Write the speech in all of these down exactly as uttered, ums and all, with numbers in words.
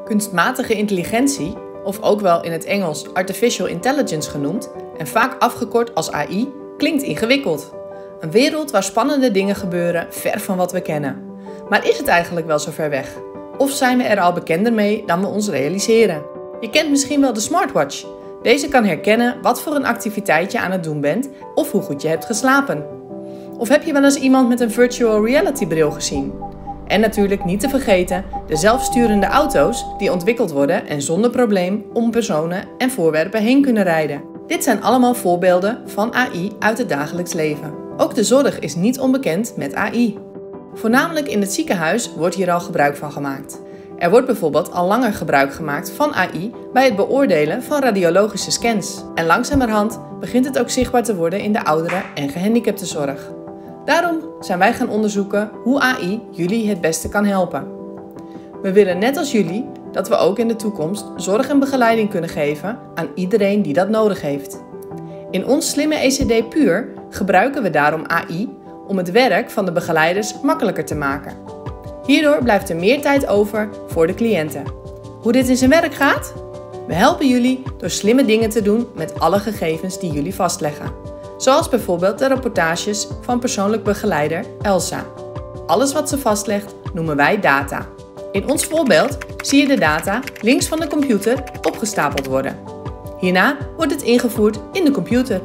Kunstmatige intelligentie, of ook wel in het Engels artificial intelligence genoemd en vaak afgekort als A I, klinkt ingewikkeld. Een wereld waar spannende dingen gebeuren ver van wat we kennen. Maar is het eigenlijk wel zo ver weg? Of zijn we er al bekender mee dan we ons realiseren? Je kent misschien wel de smartwatch. Deze kan herkennen wat voor een activiteit je aan het doen bent of hoe goed je hebt geslapen. Of heb je wel eens iemand met een virtual reality bril gezien? En natuurlijk niet te vergeten de zelfsturende auto's die ontwikkeld worden en zonder probleem om personen en voorwerpen heen kunnen rijden. Dit zijn allemaal voorbeelden van A I uit het dagelijks leven. Ook de zorg is niet onbekend met A I. Voornamelijk in het ziekenhuis wordt hier al gebruik van gemaakt. Er wordt bijvoorbeeld al langer gebruik gemaakt van A I bij het beoordelen van radiologische scans. En langzamerhand begint het ook zichtbaar te worden in de ouderen- en gehandicaptenzorg. Daarom zijn wij gaan onderzoeken hoe A I jullie het beste kan helpen. We willen net als jullie dat we ook in de toekomst zorg en begeleiding kunnen geven aan iedereen die dat nodig heeft. In ons slimme E C D Puur gebruiken we daarom A I om het werk van de begeleiders makkelijker te maken. Hierdoor blijft er meer tijd over voor de cliënten. Hoe dit in zijn werk gaat? We helpen jullie door slimme dingen te doen met alle gegevens die jullie vastleggen. Zoals bijvoorbeeld de rapportages van persoonlijk begeleider Elsa. Alles wat ze vastlegt noemen wij data. In ons voorbeeld zie je de data links van de computer opgestapeld worden. Hierna wordt het ingevoerd in de computer.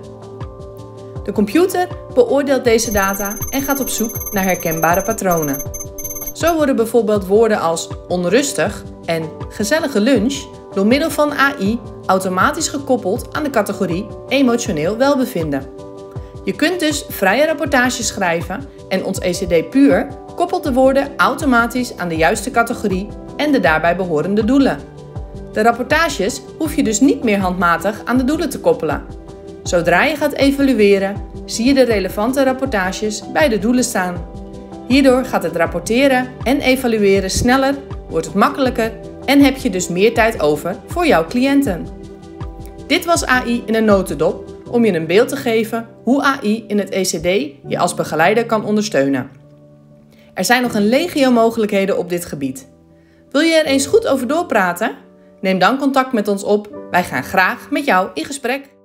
De computer beoordeelt deze data en gaat op zoek naar herkenbare patronen. Zo worden bijvoorbeeld woorden als onrustig en gezellige lunch door middel van A I automatisch gekoppeld aan de categorie emotioneel welbevinden. Je kunt dus vrije rapportages schrijven en ons E C D Puur koppelt de woorden automatisch aan de juiste categorie en de daarbij behorende doelen. De rapportages hoef je dus niet meer handmatig aan de doelen te koppelen. Zodra je gaat evalueren, zie je de relevante rapportages bij de doelen staan. Hierdoor gaat het rapporteren en evalueren sneller, wordt het makkelijker en heb je dus meer tijd over voor jouw cliënten. Dit was A I in een notendop om je een beeld te geven hoe A I in het E C D je als begeleider kan ondersteunen. Er zijn nog een legio mogelijkheden op dit gebied. Wil je er eens goed over doorpraten? Neem dan contact met ons op. Wij gaan graag met jou in gesprek.